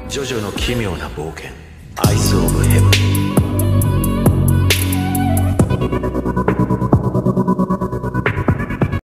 ジョジョの奇妙な冒険アイス・オブ・ヘブン。